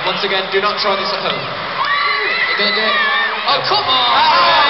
Once again, do not try this at home. You're gonna do it? Oh, come on!